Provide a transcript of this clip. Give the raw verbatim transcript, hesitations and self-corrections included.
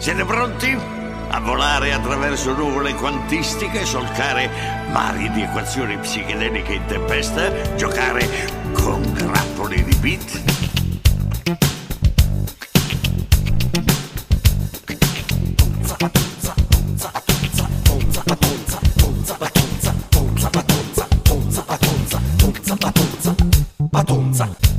Siete pronti? A volare attraverso nuvole quantistiche, solcare mari di equazioni psichedeliche in tempesta, giocare con grappoli di beat? Patonza.